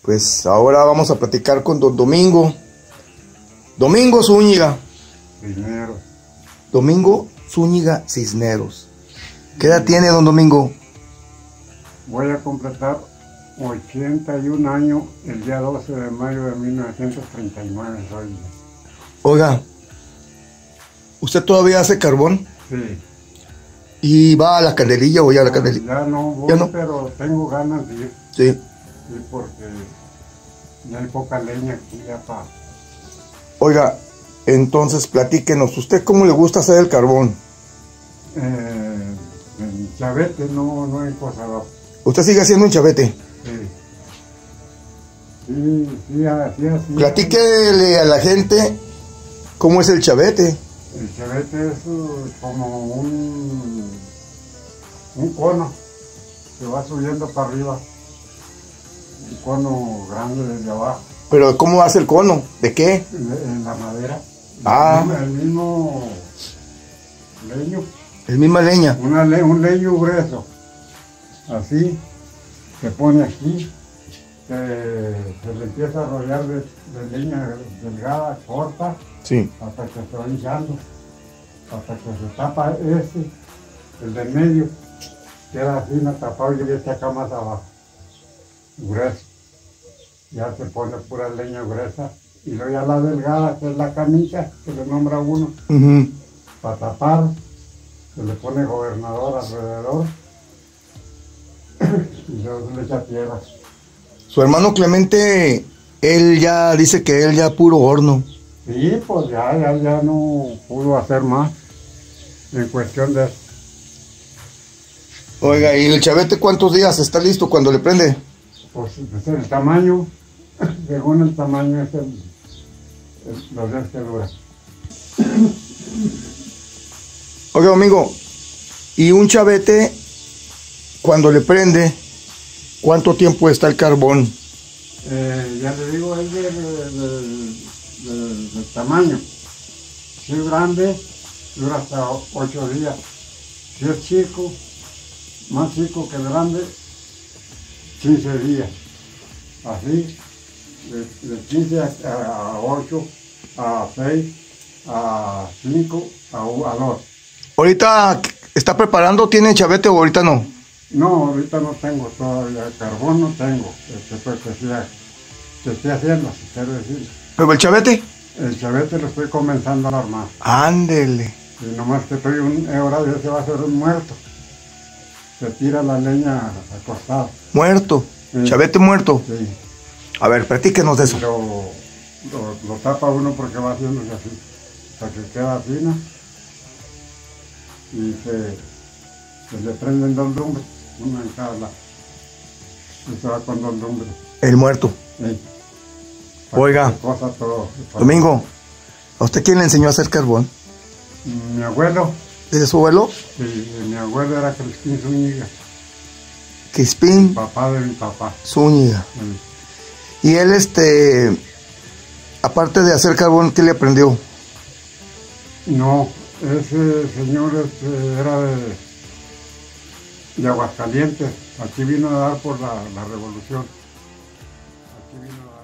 Pues ahora vamos a platicar con don Domingo. Domingo Zúñiga. Cisneros. Domingo Zúñiga Cisneros. ¿Qué edad tiene don Domingo? Voy a completar 81 años el día 12 de mayo de 1939. Soy. Oiga, ¿usted todavía hace carbón? Sí. ¿Y va a la Candelilla o ya a la Candelilla? Ya no voy, ¿Ya no? pero tengo ganas de ir. Sí. Sí, porque ya hay poca leña aquí ya para... Oiga, entonces platíquenos, ¿usted cómo le gusta hacer el carbón? En chavete no hay cosa. ¿Usted sigue haciendo un chavete? Sí, así. Platíquele a la gente cómo es el chavete. El chavete es como un cono que va subiendo para arriba. Un cono grande desde abajo. Pero ¿cómo hace el cono? ¿De qué? En la madera. Ah. El mismo leño. Es misma leña. Un leño grueso. Así. Se pone aquí. Se le empieza a rodear de leña delgada, corta. Sí. Hasta que se va hinchando. Hasta que se tapa el del medio. Queda así tapado y este acá más abajo. Grueso. Ya se pone pura leña gruesa. Y luego ya la delgada, que es la camisa, que le nombra uno. Para tapar, se le pone gobernador alrededor. Y luego se le echa tierra. Su hermano Clemente, él ya dice que él ya puro horno. Sí, pues ya no pudo hacer más en cuestión de eso. Oiga, ¿y el chavete cuántos días está listo cuando le prende? Pues el tamaño, según el tamaño es los días que dura. Oiga, Domingo, ¿y un chavete cuando le prende, cuánto tiempo está el carbón? Ya le digo, es del tamaño. Si es grande, dura hasta 8 días. Si es chico, más chico que grande, 15 días. Así, de 15 a 8, a 6, a 5, a 2. ¿Ahorita está preparando? ¿Tiene chavete o ahorita no? No, ahorita no tengo todavía, carbón no tengo, que estoy haciendo, si quiero decir. ¿Pero el chavete? El chavete lo estoy comenzando a armar. Ándele. Y nomás que estoy ahora ya se va a hacer un muerto. Se tira la leña acostada. Muerto. Sí. Chavete muerto. Sí. A ver, platíquenos de eso. Lo tapa uno porque va haciéndose así. Hasta que queda fina. Y se le prenden 2 lumbres, una en cada lado. Y se va con 2 lumbres. El muerto. Sí. Oiga, Todo. Domingo, ¿a usted quién le enseñó a hacer carbón? Mi abuelo. ¿Desde su abuelo? Sí, mi abuelo era Crispín Zúñiga. Crispín Papá de mi papá. Zúñiga. Sí. Y él, aparte de hacer carbón, ¿qué le aprendió? No, ese señor era de Aguascalientes. Aquí vino a dar por la revolución. Aquí vino a dar